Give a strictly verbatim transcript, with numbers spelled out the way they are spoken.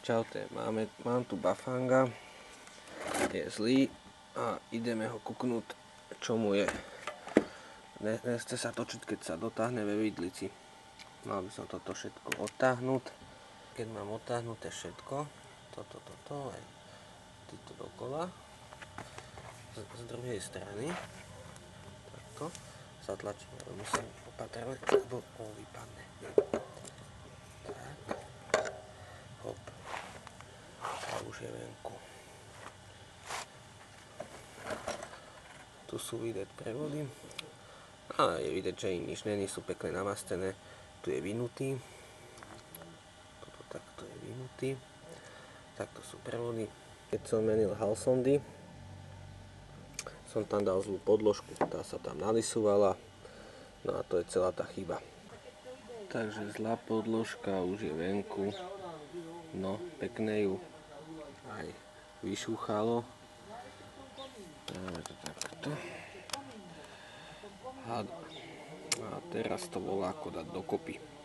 Čaute, máme, mám tu Bafanga, je zlý a ideme ho kuknúť, čo mu je. Nechce sa točiť, keď sa dotáhne ve vidlici. Mal by som toto všetko odtáhnuť. Keď mám odtáhnuté všetko, toto, toto, aj týto dokola, z, z druhej strany, takto, zatlačím, ale musím opatrovať, lebo on vypadne. Tak, hop. A už je venku. Tu sú vidieť prevody. A je vidieť, že im nič není, sú pekne namastené. Tu je vynutý. Toto takto je vynutý. Takto sú prevody. Keď som menil halsondy, som tam dal zlú podložku, tá sa tam nalisúvala. No a to je celá tá chyba. Takže zlá podložka už je venku. No, pekne ju aj vyšúchalo. Dáme to takto. A, a teraz to volá ako dať dokopy.